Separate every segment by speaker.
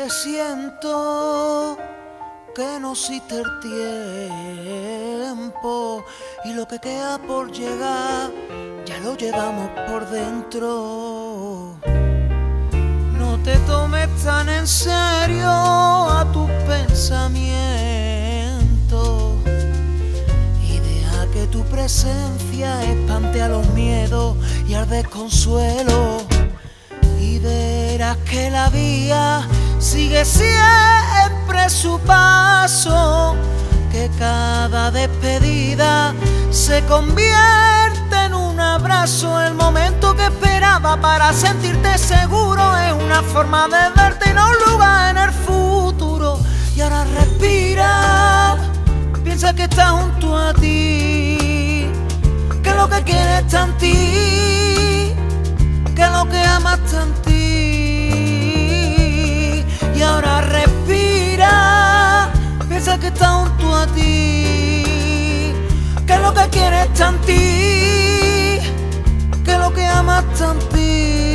Speaker 1: Siento que no existe el tiempo y lo que queda por llegar ya lo llevamos por dentro. No te tomes tan en serio a tus pensamientos y deja que tu presencia espante a los miedos y al desconsuelo, y verás que la vía sigue siempre su paso, que cada despedida se convierte en un abrazo. El momento que esperaba para sentirte seguro es una forma de verte y no un lugar en el futuro. Y ahora respira, piensa que está junto a ti, que lo que quieres está en ti, que lo que amas está en ti. Y ahora respira, piensa que está junto a ti, que lo que quieres está en ti, que lo que amas está en ti.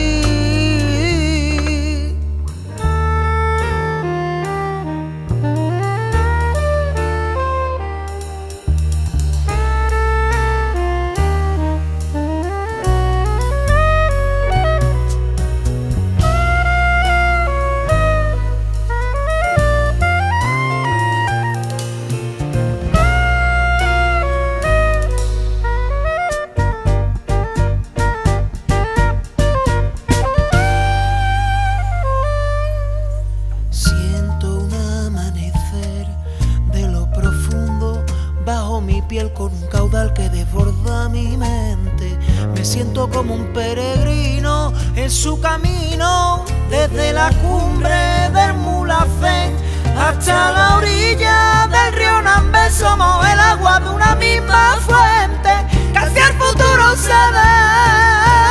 Speaker 1: Con un caudal que desborda mi mente, me siento como un peregrino en su camino, desde la cumbre del Mulhacén hasta la orilla del río Nambé. Somos el agua de una misma fuente, que hacia el futuro se ve.